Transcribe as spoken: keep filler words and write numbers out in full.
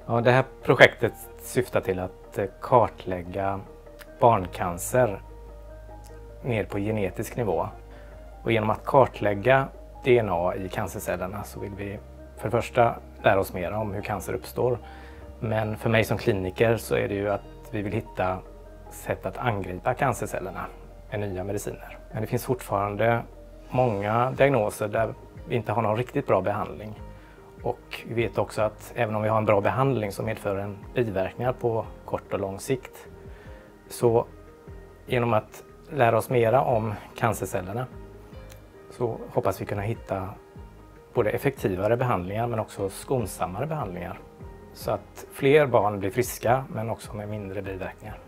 Ja, det här projektet syftar till att kartlägga barncancer ner på genetisk nivå. Och genom att kartlägga D N A i cancercellerna så vill vi för det första lära oss mer om hur cancer uppstår. Men för mig som kliniker så är det ju att vi vill hitta sätt att angripa cancercellerna med nya mediciner. Men det finns fortfarande många diagnoser där vi inte har någon riktigt bra behandling. Och vi vet också att även om vi har en bra behandling som medför en biverkningar på kort och lång sikt, så genom att lära oss mera om cancercellerna så hoppas vi kunna hitta både effektivare behandlingar men också skonsammare behandlingar så att fler barn blir friska men också med mindre biverkningar.